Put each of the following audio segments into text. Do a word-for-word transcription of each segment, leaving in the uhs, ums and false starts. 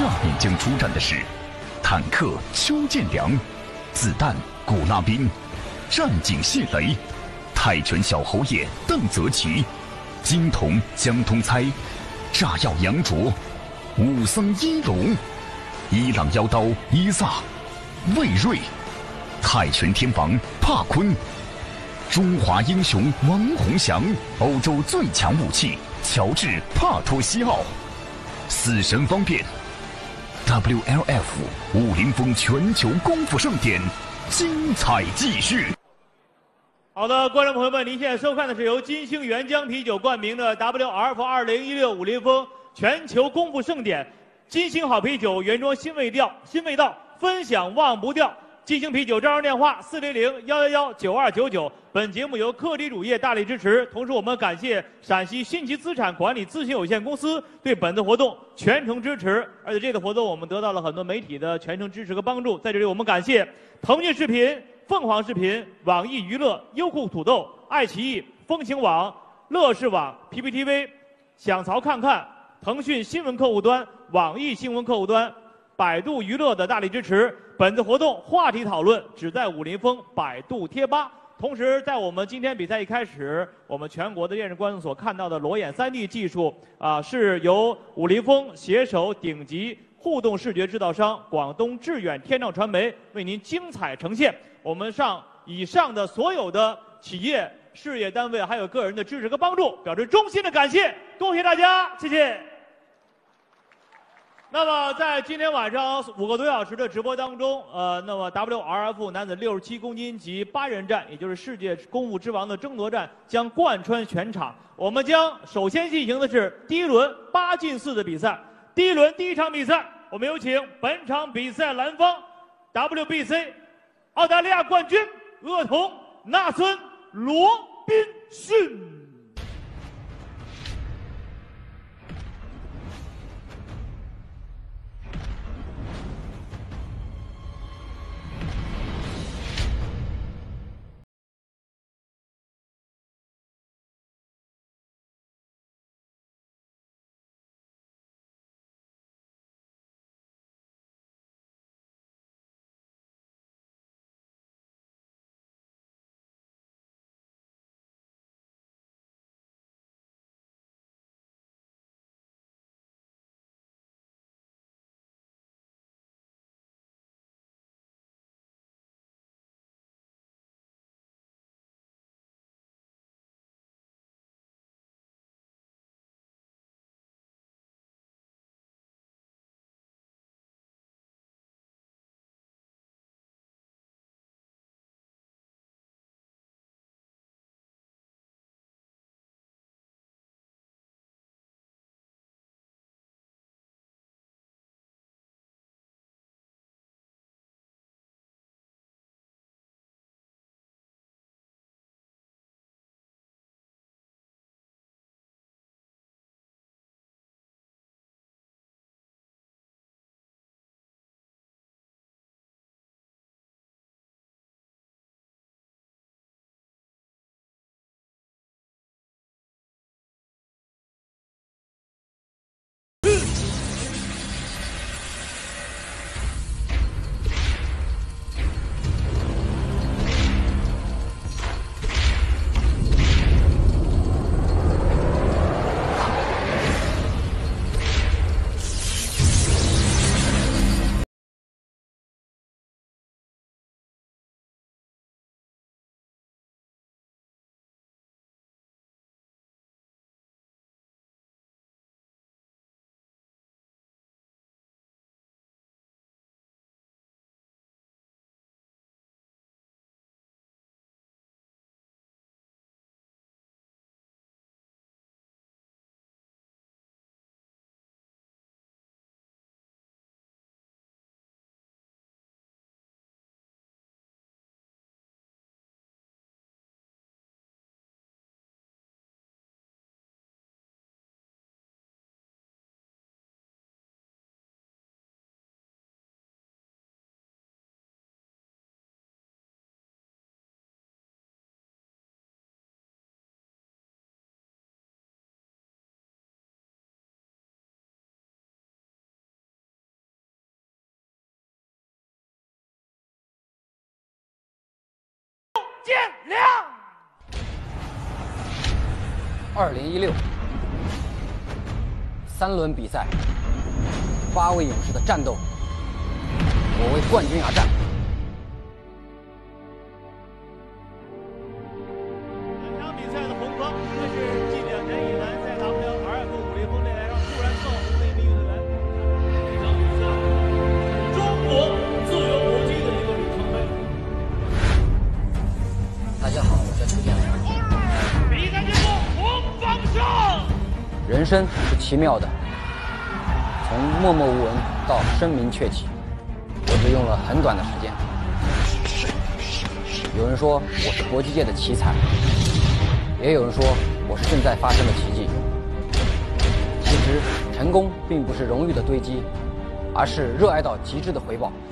下面将出战的是坦克邱建良、子弹古拉宾、战警谢雷、泰拳小侯爷邓泽奇、金童江通猜、炸药杨卓、武僧一龙、伊朗妖刀伊萨、魏瑞、泰拳天王帕坤、中华英雄王洪祥、欧洲最强武器乔治帕托西奥、死神方便。W L F 武林风全球功夫盛典，精彩继续。 好的，观众朋友们，您现在收看的是由金星原浆啤酒冠名的 W R F 二零一六武林风全球功夫盛典，金星好啤酒原装新味调，新味道，分享忘不掉。金星啤酒招商电话四零零幺幺幺九二九九。本节目由克里乳业大力支持，同时我们感谢陕西新奇资产管理咨询有限公司对本次活动全程支持。而且这次活动我们得到了很多媒体的全程支持和帮助，在这里我们感谢腾讯视频、凤凰视频、网易娱乐、优酷土豆、爱奇艺、风行网、乐视网、P P T V、想槽看看、腾讯新闻客户端、网易新闻客户端、百度娱乐的大力支持。本次活动话题讨论只在武林风百度贴吧。同时，在我们今天比赛一开始，我们全国的电视观众所看到的裸眼 三 D 技术啊，是由武林风携手顶级互动视觉制造商广东致远天照传媒为您精彩呈现。我们上以上的所有的企业、事业单位还有个人的支持和帮助，表示衷心的感谢，多谢大家，谢谢。那么在今天晚上五个多小时的直播当中，呃，那么 W R F 男子六十七公斤级八人战，也就是世界功夫之王的争夺战将贯穿全场。我们将首先进行的是第一轮八进四的比赛。第一轮第一场比赛，我们有请本场比赛蓝方 W B C 澳大利亚冠军恶童纳森罗宾逊。 亮。 二零一六三轮比赛，八位勇士的战斗，我为冠军而战。 本场比赛的红方，这是近两年以来在 W R F 五零峰擂台上突然爆红的一名运动员。这场比赛是中国自由搏击的一个里程碑。 大家好，我叫邱建良。 比赛结束，红方胜。 人生是奇妙的，从默默无闻到声名鹊起，我只用了很短的时间。有人说我是搏击界的奇才，也有人说我是正在发生的奇迹。其实，成功并不是荣誉的堆积，而是热爱到极致的回报。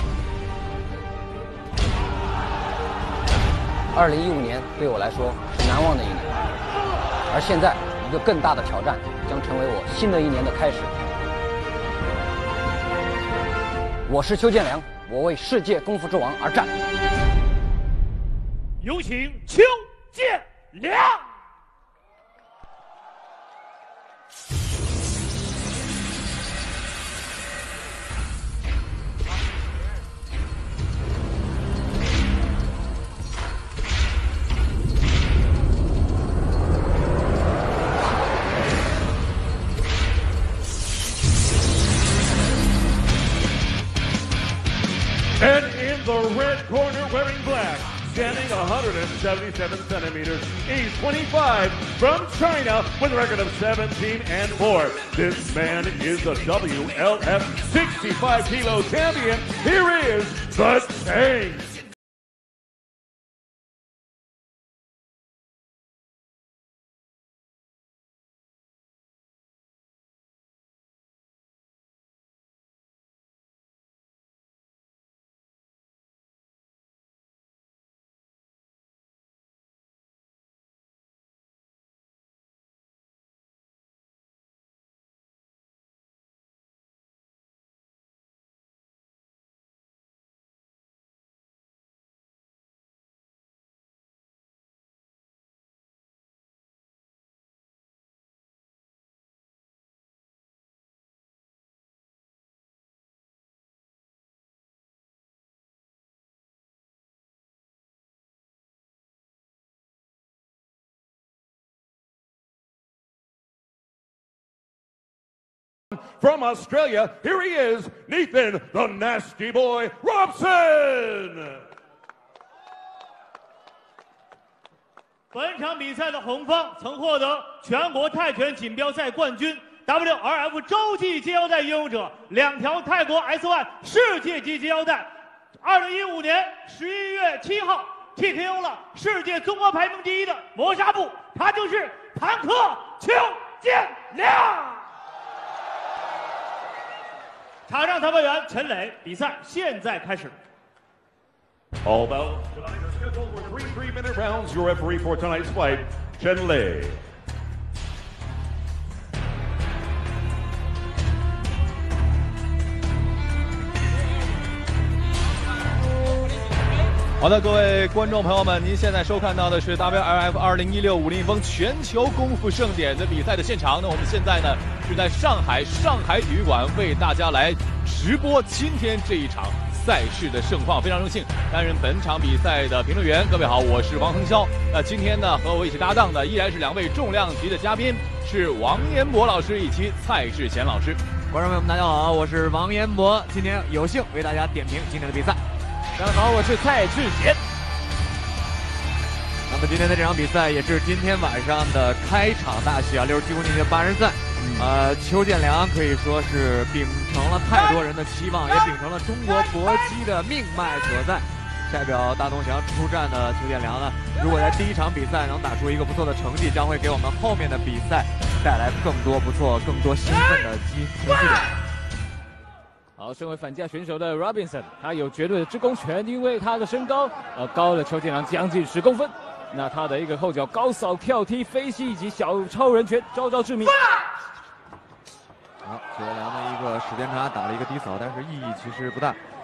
二零一五年对我来说是难忘的一年，而现在一个更大的挑战将成为我新的一年的开始。我是邱建良，我为世界功夫之王而战。 有请邱建良。 And in the red corner wearing black, standing one hundred seventy-seven centimeters, age twenty-five, from China with a record of seventeen and four. This man is the W L F sixty-five kilo champion. Here is the Tank. From Australia, here he is, Nathan the Nasty Boy Robson. 本场比赛的红方曾获得全国泰拳锦标赛冠军、W R F 洲际接腰带拥有者，两条泰国 S 一 世界级接腰带。二零一五年十一月七号 T K O 了世界综合排名第一的磨砂部，他就是坦克邱建良。场上裁判员陈磊，比赛现在开始。 All bouts tonight are scheduled for three three-minute rounds. Your referee for tonight's fight, Chen Lei. 好的，各位观众朋友们，您现在收看到的是 W L F 二零一六武林风全球功夫盛典的比赛的现场。那我们现在呢是在上海上海体育馆为大家来直播今天这一场赛事的盛况，非常荣幸担任本场比赛的评论员。各位好，我是王腾霄。那今天呢和我一起搭档的依然是两位重量级的嘉宾，是王彦博老师以及蔡志贤老师。 观众朋友们，大家好，我是王彦博，今天有幸为大家点评今天的比赛。 大家好，我是蔡志贤。 那么今天的这场比赛也是今天晚上的开场大戏啊，六十七公斤级的八人赛。嗯、呃，邱建良可以说是秉承了太多人的期望，也秉承了中国搏击的命脉所在。代表大东翔出战的邱建良呢，如果在第一场比赛能打出一个不错的成绩，将会给我们后面的比赛带来更多不错、更多兴奋的机成绩点。 好，身为反架选手的 Robinson， 他有绝对的制攻权，因为他的身高呃高了邱建良将近十公分。那他的一个后脚高扫、跳踢、飞膝以及小超人拳，招招致命。 好，邱建良的一个时间差打了一个低扫，但是意义其实不大。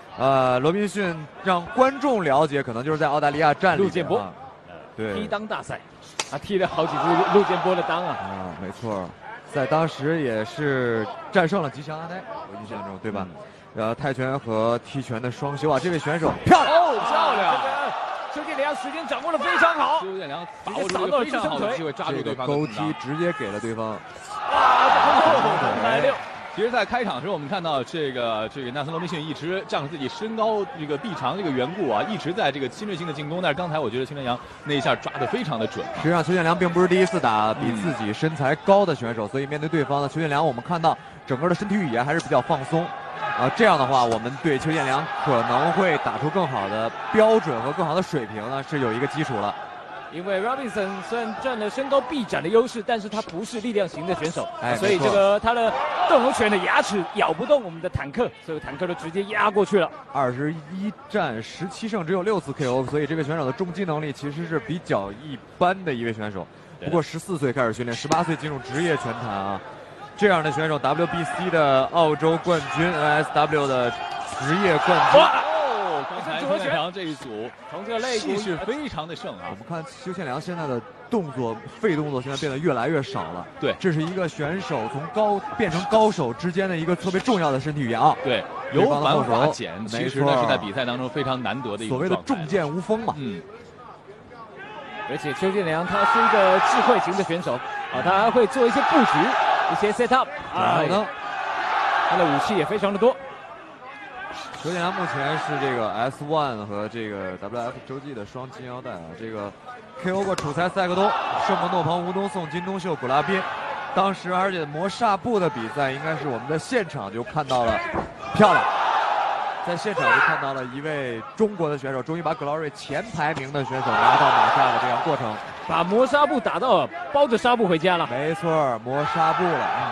呃，罗宾逊让观众了解，可能就是在澳大利亚站里、啊、 陆建波， 对， 踢裆大赛，他踢了好几次陆建波的裆啊。 啊，没错，在当时也是战胜了吉祥阿呆，我印象中对吧？嗯、呃，泰拳和踢拳的双修啊，这位选手漂亮， 哦，漂亮。邱建良时间掌握的非常好， 邱建良把握住了非常好的机会，抓住对方的勾踢，直接给了对方。 哇，三六。 其实，在开场的时候，我们看到这个这个纳森罗宾逊一直仗着自己身高这个臂长这个缘故啊，一直在这个侵略性的进攻。但是刚才我觉得邱建良那一下抓得非常的准。 实际上，邱建良并不是第一次打比自己身材高的选手，嗯、所以面对对方呢，邱建良我们看到整个的身体语言还是比较放松。啊，这样的话，我们对邱建良可能会打出更好的标准和更好的水平呢，是有一个基础了。 因为 Robinson 虽然占了身高臂展的优势，但是他不是力量型的选手， 哎、 所以这个他的斗龙拳的牙齿咬不动我们的坦克，所以坦克就直接压过去了。 二十一战十七胜，只有六次 K O， 所以这位选手的重击能力其实是比较一般的一位选手。不过十四岁开始训练，十八岁进入职业拳坛啊。这样的选手 ，W B C 的澳洲冠军 ，N S W 的职业冠军。 哦，刚才邱建良这一组， 从这个肋骨气势非常的盛啊。 我们看邱建良现在的动作，废动作现在变得越来越少了。 对， 这是一个选手从高变成高手之间的一个特别重要的身体语言啊。 对，有反化减，其实呢是在比赛当中非常难得的一个所谓的重剑无锋嘛。 嗯。 而且邱建良他是一个智慧型的选手啊，他还会做一些布局。一些 set up， 然后呢， 他的武器也非常的多。 邱建良目前是这个 S 一 和这个 W F 洲际的双金腰带啊，这个 K O 过楚才塞克东、圣莫诺庞、吴东颂、金东秀、古拉宾。当时而且磨砂布的比赛，应该是我们在现场就看到了，漂亮。在现场就看到了一位中国的选手，终于把 Glory 前排名的选手拿到马下的这样过程， 把磨砂布打到了，包着纱布回家了。 没错，磨砂布了。嗯。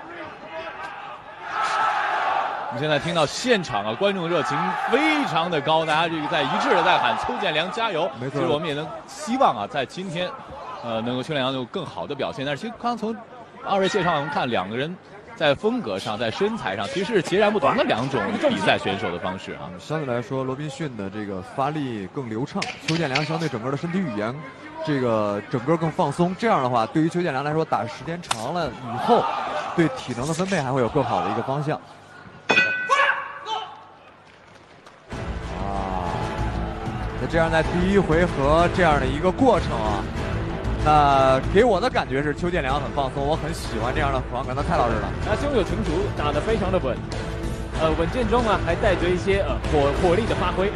我们现在听到现场啊，观众热情非常的高，大家这个在一致的在喊邱建良加油。 没错。 其实我们也能希望啊，在今天，呃，能够邱建良有更好的表现。但是其实刚从二位介绍我们看两个人。在风格上，在身材上，其实是截然不同的两种比赛选手的方式啊。 相对来说，罗宾逊的这个发力更流畅，邱建良相对整个的身体语言，这个整个更放松。这样的话，对于邱建良来说，打时间长了以后，对体能的分配还会有更好的一个方向。啊，那这样在第一回合这样的一个过程啊。那给我的感觉是邱建良很放松，我很喜欢这样的防感。那蔡老师呢？ 他胸有成竹，打得非常的稳，呃，稳健中啊还带着一些呃火火力的发挥。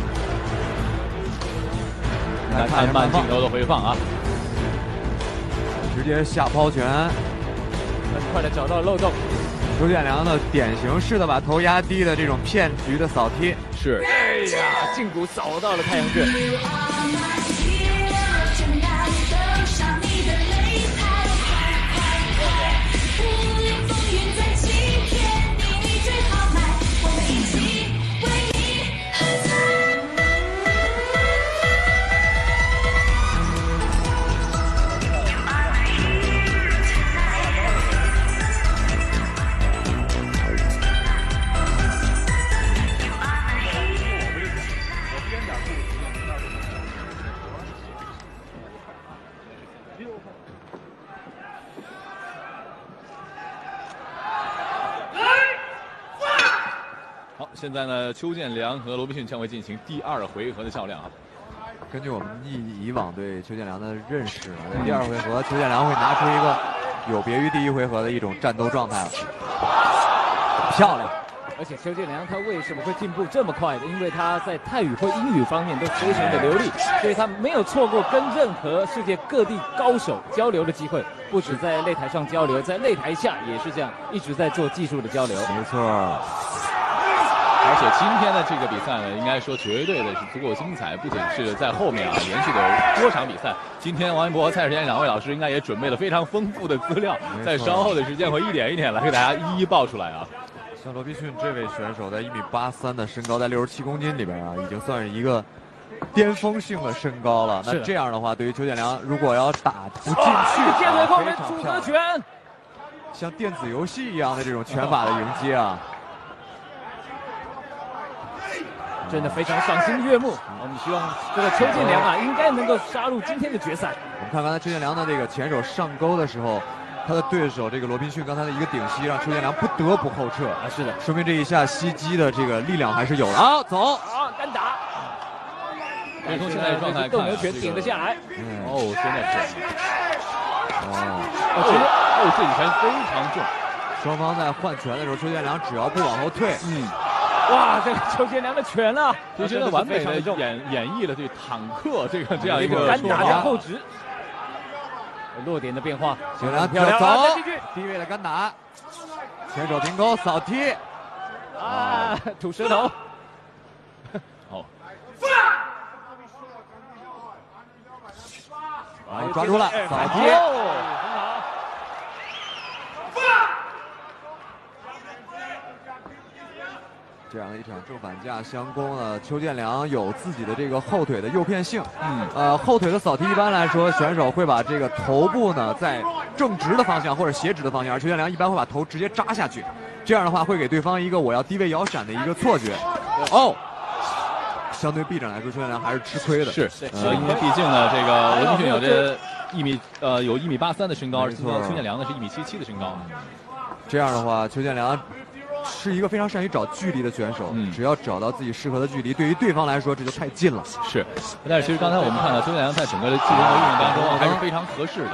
来看慢镜头的回放啊， 直接下抛拳， 很快的找到漏洞。 邱建良的典型式的把头压低的这种骗局的扫踢， 是， 哎呀，胫骨扫到了太阳穴。 现在呢，邱建良和罗宾逊将会进行第二回合的较量啊。 根据我们以以往对邱建良的认识呢，在第二回合，邱建良会拿出一个有别于第一回合的一种战斗状态了。漂亮！ 而且邱建良他为什么会进步这么快的？因为他在泰语或英语方面都非常的流利，所以他没有错过跟任何世界各地高手交流的机会。不止在擂台上交流，在擂台下也是这样，一直在做技术的交流。 没错。 而且今天的这个比赛呢，应该说绝对的是足够精彩，不仅是在后面啊连续的有多场比赛。今天王一博和蔡世贤两位老师应该也准备了非常丰富的资料，在稍后的时间会一点一点来给大家一一报出来啊。 像罗宾逊这位选手在一米八三的身高，在六十七公斤里边啊，已经算是一个巅峰性的身高了。那这样的话，对于邱建良如果要打不进去， 剑尾后面组合拳， 像电子游戏一样的这种拳法的迎接啊。 真的非常赏心悦目。我们希望这个邱建良啊，应该能够杀入今天的决赛。 我们看刚才邱建良的这个前手上钩的时候，他的对手这个罗宾逊刚才的一个顶膝，让邱建良不得不后撤啊，是的， 说明这一下袭击的这个力量还是有的。好，走， 好，单打。 所以从现在的状态看， 斗牛拳顶了下来。 嗯、哦，真的是。 哦， 哦，这哦这一拳非常重。 双方在换拳的时候，邱建良只要不往后退， 嗯，哇，这个邱建良的拳啊， 就真的完美的演演绎了这坦克这个这样一个单打的后直。落点的变化， 邱建良漂亮， 走，低位的干打，前手平勾扫踢， 啊，吐舌头， 好， 啊，抓住了，扫踢， 很好。 这样的一场正反架相攻呢，邱建良有自己的这个后腿的诱骗性。嗯，呃，后腿的扫踢一般来说，选手会把这个头部呢在正直的方向或者斜直的方向，而邱建良一般会把头直接扎下去，这样的话会给对方一个我要低位摇闪的一个错觉。哦，相对臂展来说，邱建良还是吃亏的。 是，呃，因为毕竟呢，这个罗宾逊有着一米呃有一米八三的身高，而邱建良呢是一米七七的身高。 这样的话，邱建良是一个非常善于找距离的选手，嗯，只要找到自己适合的距离，对于对方来说这就太近了。 是，但是其实刚才我们看到邱建良在整个的技术和运用当中还是非常合适的。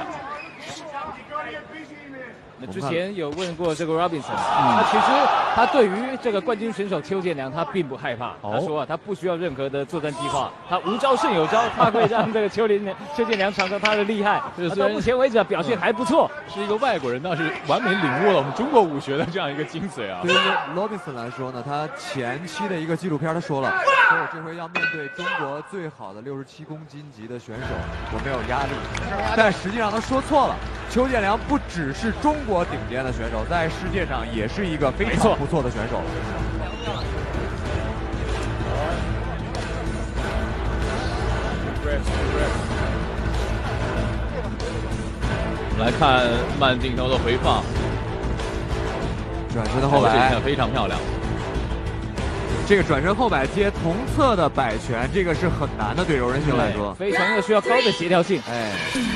之前有问过这个 Robinson， 嗯，他其实他对于这个冠军选手邱建良，他并不害怕。哦、他说啊，他不需要任何的作战计划，他无招胜有招，他会让这个邱林邱建良尝到他的厉害。到目前为止啊，表现还不错。 嗯、是一个外国人，但是完美领悟了我们中国武学的这样一个精髓啊。 对于 Robinson 来说呢，他前期的一个纪录片他说了，说我这回要面对中国最好的六十七公斤级的选手，我没有压力。但实际上他说错了，邱建良不只是中国顶尖的选手，在世界上也是一个非常不错的选手。 我们来看慢镜头的回放， 转身的后摆这非常漂亮。 这个转身后摆接同侧的摆拳，这个是很难的，对柔韧性来说， 非常的需要高的协调性。 哎。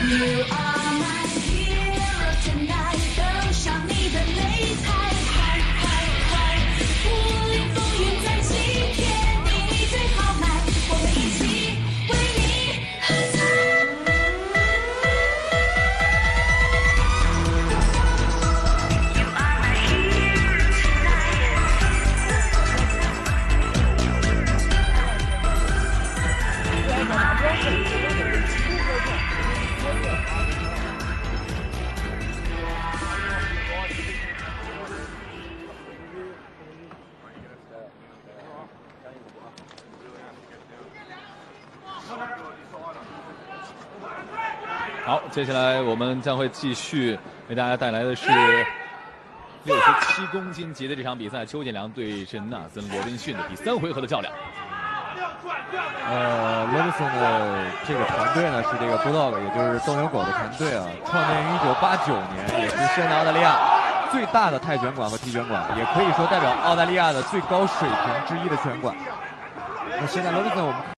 好，接下来我们将会继续为大家带来的是六十七公斤级的这场比赛，邱建良对阵纳森罗宾逊的第三回合的较量。 呃，罗宾逊的这个团队呢是这个 Bulldog， 也就是斗牛狗的团队啊，创建于一九八九年，也是现在澳大利亚最大的泰拳馆和踢拳馆，也可以说代表澳大利亚的最高水平之一的拳馆。那现在罗宾逊我们